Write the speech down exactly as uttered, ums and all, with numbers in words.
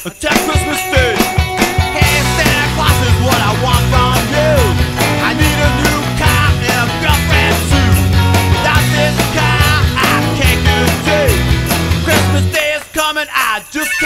Attack Christmas Day. Hey Santa Claus is what I want from you. I need a new car and a girlfriend too. Without this car I can't get a day. Christmas Day is coming, I just can't